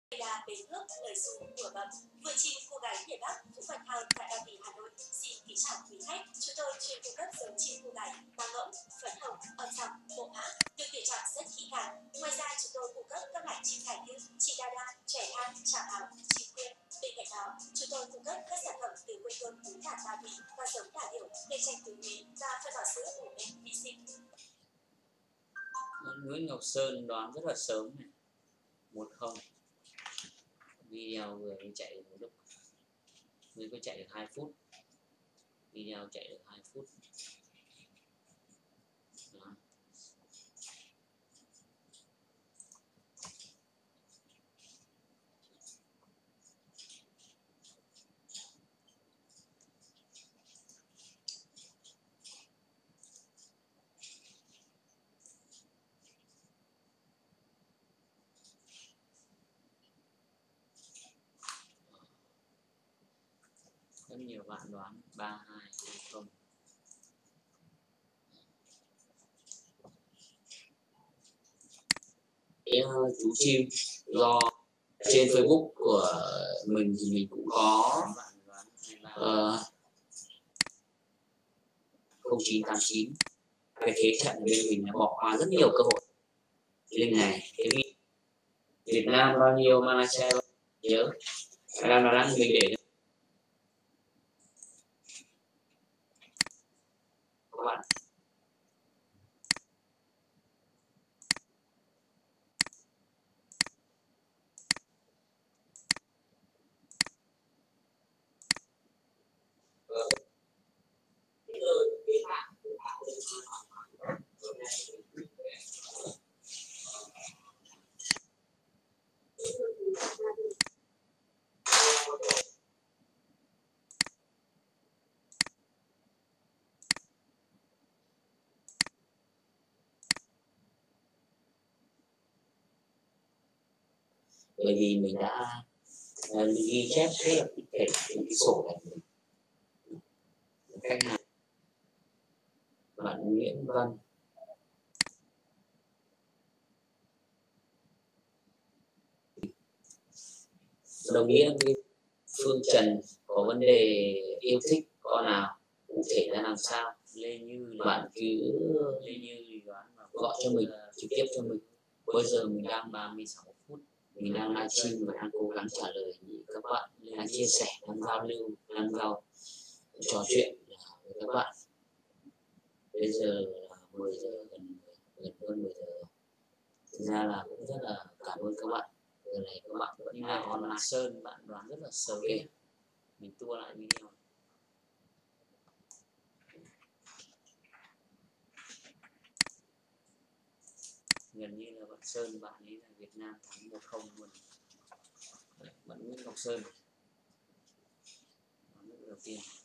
là bến nước lời ru của bậc vừa chim cô gái miền Bắc Vũ Văn Thao tại Ba Vì Hà Nội. Xin kính chào quý khách. Chúng tôi chuyên cung cấp giống chim cô gái vàng ngỗng, phấn hồng, âm trầm, bộ mã được tuyển chọn rất kỹ càng. Ngoài ra chúng tôi cung cấp các loại chim cảnh như chị đa đa, trẻ than, chào áo, chim quyên. Bên cạnh đó, chúng tôi cung cấp các sản phẩm từ quê hương bún đản Ba Vì và giống đà điểu để tranh tứ quý và phân bón sữa ủ men vi sinh. Nguyễn Ngọc Sơn đoán rất là sớm này, 1-0. Video vừa mới chạy được một lúc, mới có chạy được 2 phút, video chạy được 2 phút. Đó. Rất nhiều bạn đoán 3, 2, 0. Chú chim do trên Facebook của mình thì mình cũng có 0989. Cái thế trận bên mình đã bỏ qua rất nhiều cơ hội lên này. Thế vì Việt Nam bao nhiêu, Malaysia nhớ đang mình để các bạn. Bởi vì mình đã ghi chép rất là cụ thể những cái sổ này cách này. Bạn Nguyễn Văn đồng nghĩa với Phương Trần có vấn đề yêu thích con nào cụ thể ra làm sao, bạn cứ gọi cho mình, trực tiếp cho mình. Bây giờ mình đang 36 phút, mình đang livestream và đang cố gắng trả lời các bạn, đang chia sẻ, đang giao lưu, đang trò chuyện với các bạn. Bây giờ là 10 giờ, gần hơn 10 giờ. Thực ra là cũng rất là cảm ơn các bạn. Giờ này các bạn vẫn đang online. Sơn bạn đoán rất là sớm. Okay. Mình tua lại video. Gần như là bạn Sơn, bạn ấy là Việt Nam thắng 1-0 luôn. Bạn Nguyễn Ngọc Sơn đoán đầu tiên.